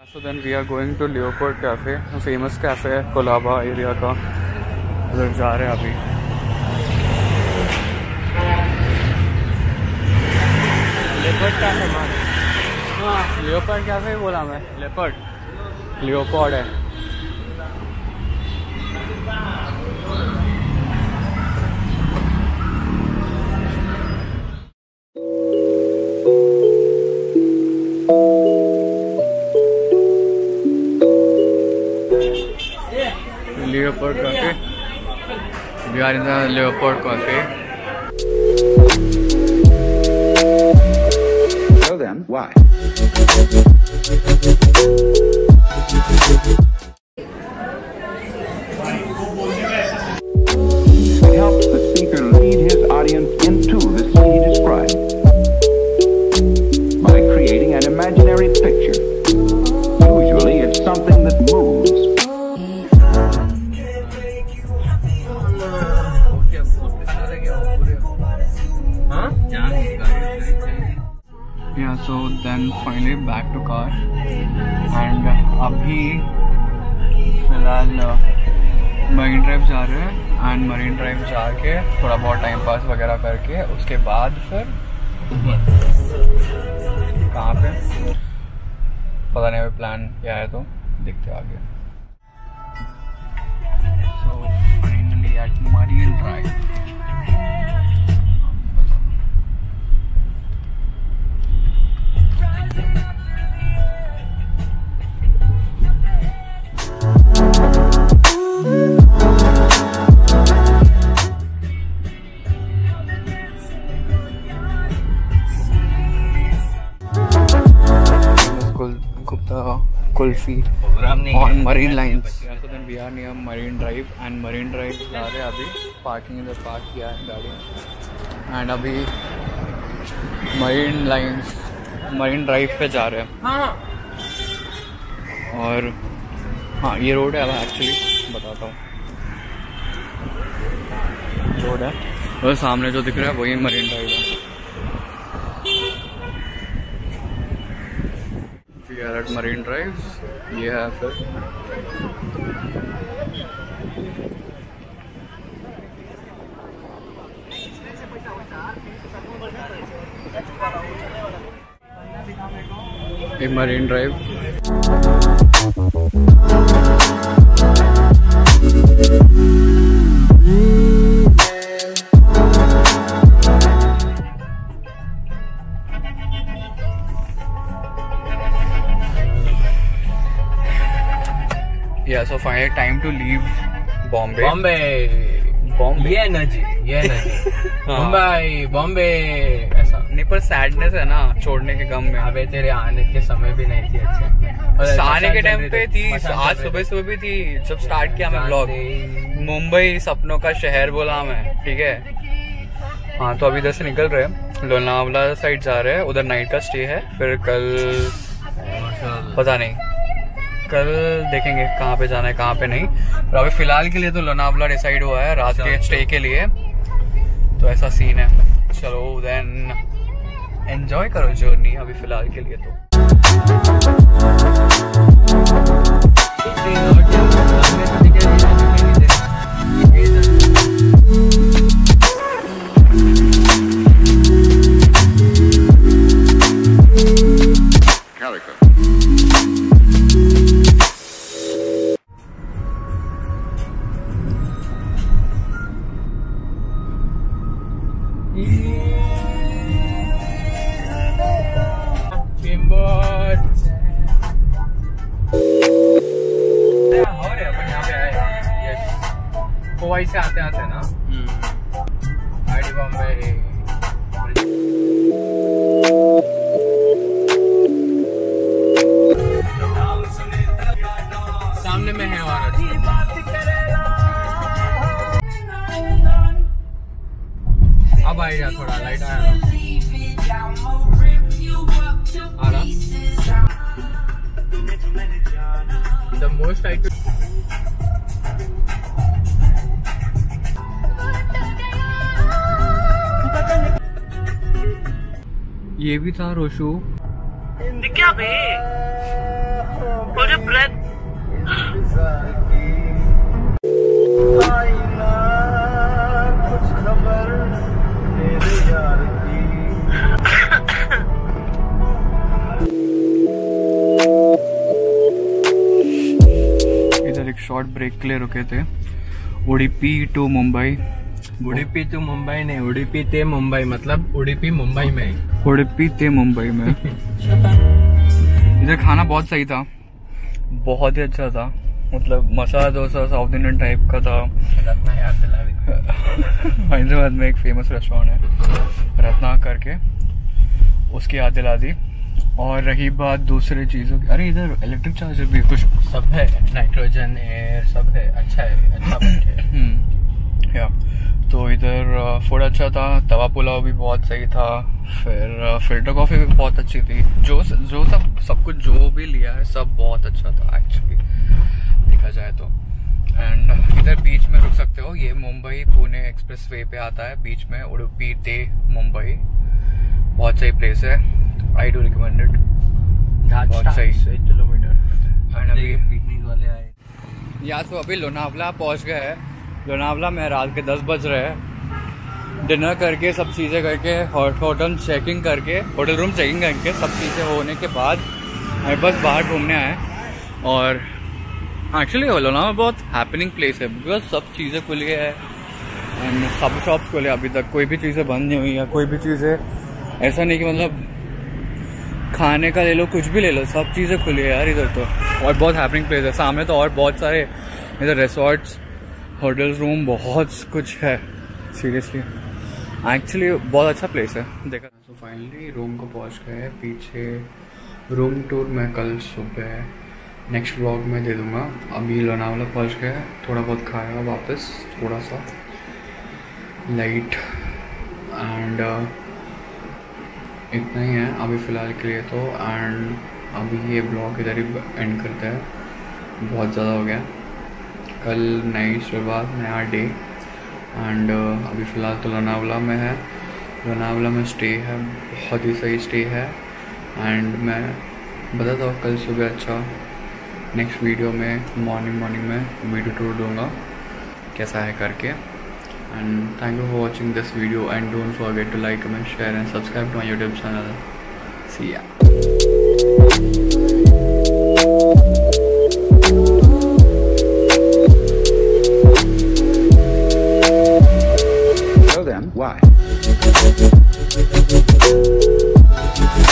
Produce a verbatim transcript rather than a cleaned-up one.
So then we are going to Leopold Cafe, a famous cafe है Colaba area का। उधर जा रहे हैं अभी। लेपर्ड कैफे मान हाँ लियोपर्ड कैफे बोला मैं। लेपर्ड लियोपोर्ड है। Leopold Cafe. We are in the Leopold Cafe. So then, why? It helps the speaker lead his audience into the scene he described by creating an imaginary picture. Usually, it's something that moves. Yeah, so then finally back to car and अभी फिलहाल marine drive जा रहे हैं and marine drive जाके थोड़ा बहुत time pass वगैरह करके उसके बाद फिर कहाँ पे पता नहीं अभी प्लान क्या है तो देखते आगे। So finally at Marine Drive. Kulfi on Marine Lines. Yeah, so then we are near Marine Drive and Marine Drive जा रहे हैं अभी। पार्किंग इधर पार्क किया है गाड़ी एंड अभी Marine Lines Marine Drive पे जा रहे हैं। हाँ और हाँ ये रोड है। अब एक्चुअली बताता हूँ रोड है और सामने जो दिख रहा है वही मरीन ड्राइव है। We are at Marine Drive। ये है फिर एक Marine Drive. Yeah, so finally time to leave Bombay. Bombay, Bombay. ये एनर्जी, ये एनर्जी। मुंबई, बॉम्बे ऐसा नहीं पर सैडनेस है ना छोड़ने के गम में। अबे तेरे आने के समय भी नहीं थी अच्छे। आने के टाइम पे थी, आज सुबह सुबह भी थी जब स्टार्ट किया मैं ब्लॉग। मुंबई सपनों का शहर बोला मैं, ठीक है। हाँ तो अभी इधर से निकल रहे हैं, लोनावला साइड जा रहे हैं। उधर नाइट का स्टे है, फिर कल पता नहीं, कल देखेंगे कहाँ पे जाना है कहाँ पे नहीं। पर अभी फिलहाल के लिए तो लोनावला डिसाइड हुआ है रात के स्टे के लिए। तो ऐसा सीन है। चलो देन एंजॉय करो जर्नी अभी फिलहाल के लिए तो। कोवाई से आते आते ना आईडी बॉम्बे। सामने में है और अब आएगा थोड़ा लाइट आया ना आ रहा। द मोस्ट आई ये भी था रोशू। क्या बे? Hold your breath. इधर एक शॉर्ट ब्रेक के लिए रुके थे। उडुपी टू मुंबई। उडुपी टू मुंबई नहीं, उडुपी ते मुंबई, मतलब उडुपी मुंबई में। उडुपी ते मुंबई में। इधर खाना बहुत सही था, बहुत ही अच्छा था। मतलब masala dosa south Indian type का था। रत्ना याद दिला दी। हैदराबाद में एक फेमस रेस्टोरेंट है रत्ना करके, उसकी याद दिला दी। और रही बात दूसरी चीज़ों की, अरे इधर इलेक्ट्रिक चार्जर भी कुछ सब है, नाइट्रोजन एयर सब है, अच्छा है, अच्छा बनते है। या तो इधर फूड अच्छा था, तवा पुलाव भी बहुत सही था, फिर फिल्टर कॉफ़ी भी बहुत अच्छी थी। जो जो सब सब कुछ जो भी लिया है सब बहुत अच्छा था एक्चुअली देखा जाए तो। एंड इधर बीच में रुक सकते हो, ये मुंबई पुणे एक्सप्रेस वे पे आता है बीच में, उडुपी ते मुंबई। बहुत सही प्लेस है, आई डू रिकमेंडेड। बहुत सही किलोमीटर। एंड अभी पिकनिक वाले आए यहाँ से अभी लोनावला पहुँच गए हैं। लोनावला में रात के दस बज रहे हैं। डिनर करके सब चीज़ें करके होटल चेकिंग करके होटल रूम चेकिंग करके सब चीज़ें होने के बाद बस बाहर घूमने आए। और एक्चुअली लोनावला बहुत हैपनिंग प्लेस है बिकॉज सब चीज़ें खुली है एंड सब शॉप्स खुले। अभी तक कोई भी चीज़ें बंद नहीं हुई है, कोई भी चीज़ें ऐसा नहीं कि मतलब खाने का ले लो कुछ भी ले लो, सब चीज़ें खुली है यार इधर तो। और बहुत हैपनिंग प्लेस है। सामने तो और बहुत सारे इधर रिसोर्ट्स होटल्स रूम बहुत कुछ है सीरियसली। एक्चुअली बहुत अच्छा प्लेस है देखा। तो फाइनली रूम को पहुंच गए। पीछे रूम टूर मैं कल सुबह नेक्स्ट व्लॉग में दे दूंगा। अभी लोनावला पहुंच गए, थोड़ा बहुत खाया वापस, थोड़ा सा लाइट एंड इतना ही है अभी फ़िलहाल के लिए तो। एंड अभी ये ब्लॉग इधर ही एंड करता है, बहुत ज़्यादा हो गया। कल नई शुरुआत, नया डे। एंड अभी फ़िलहाल तो लोनावला में है। लोनावला में स्टे है, बहुत ही सही स्टे है। एंड मैं बताता हूँ कल सुबह अच्छा नेक्स्ट वीडियो में मॉर्निंग मॉर्निंग में वीडियो टूर दूँगा कैसा है करके। And thank you for watching this video and don't forget to like, comment, share and subscribe to my YouTube channel. See ya. So then, why?